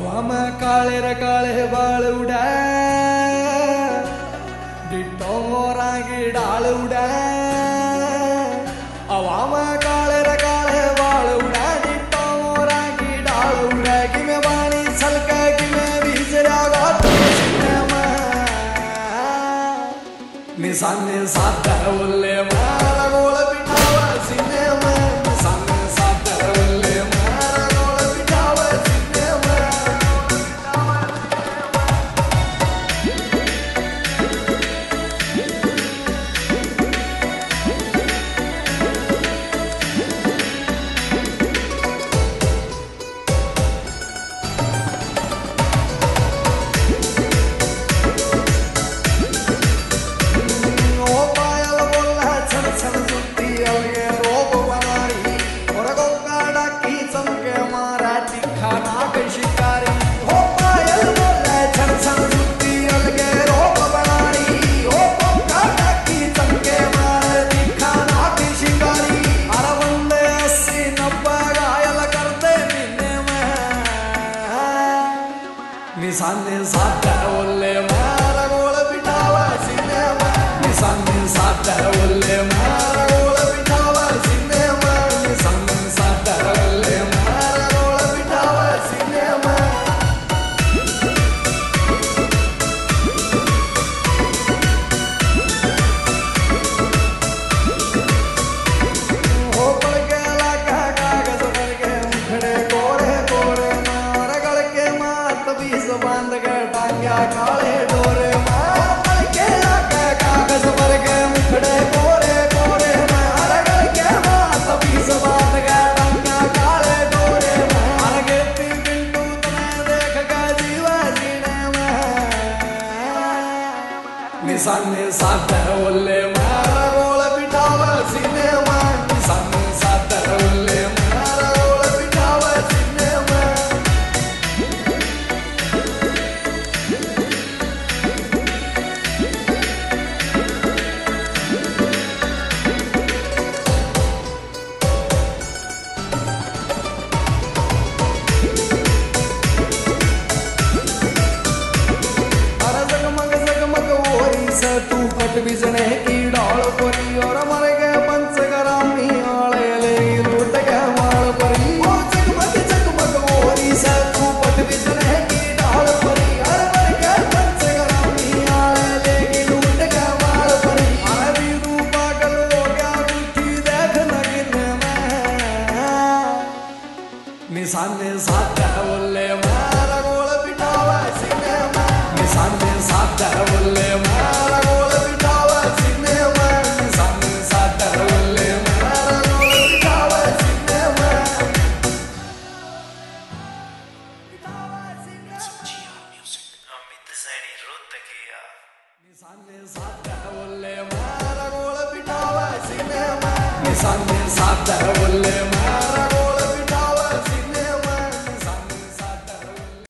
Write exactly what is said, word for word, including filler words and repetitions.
हवा में काले रे काले बाल उड़ा डिटो मोरा की डाल उड़ा हवा में काले रे काले बाल उड़ा डिटो मोरा की डाल उड़ा कि मैं पानी छलका कि मैं बीच जागा तो निशाने साथ बोले मारा गोल बिठावा सीने में निशाने साथ बोले मारा गोल बिठावा सीने में ओ पायल बोला छन छन सुती अलगे रोग बनारी और गोगाड़ा की चमके मारा तीखा नाक शिकारी ओ पायल बोला छन छन सुती अलगे रोग बनारी ओ गोगाड़ा की चमके मारा तीखा नाक शिकारी अरे बंदे अस्सी नब्बे घायल करते महीने में निशाने साथ बोले मारा गोल बिठावा सीने में निशाने साथ बोले मारा गोल बिठावा सीने में निशाने साथ बोले मारा गोल बिठावा सीने में हो पड़ के लागा कागज भर के मुखड़े कोरे कोरे मार गल के मात बीस बांध के टांग्या काले डोरे मार पड़ के लागा कागज भर के मुखड़े कोरे कोरे मार गल के मात बीस बांध के टांग्या काले डोरे मार गेती बिंदु तने देख के जीवा जीने में निशाने साथ बोले मारा गोल बिठावा सीने में निशाने साथ बोले मारा गोल बिठावा सीने में अरे जगमग जगमग ओरी से तू पट बिजने की डाल परी और मर गए पंच गरामी आले ले लूट के माल परी ओ जगमग जगमग ओरी से तू पट बिजने की डाल परी अरे मर गए पंच गरामी आले ले लूट के माल परी अरे वीरू पागल हो गया उठी देख नगिने में निशाने साथ बोले मारा गोल बिठावा सीने में निशाने साथ बोले मारा गोल बिठावा सीने में निशाने साथ बोले मारा गोल बिठावा सीने में बिठावा सीने में अमित सैनी रोहतकिया निशाने साथ बोले मारा गोल बिठावा सीने में निशाने साथ बोले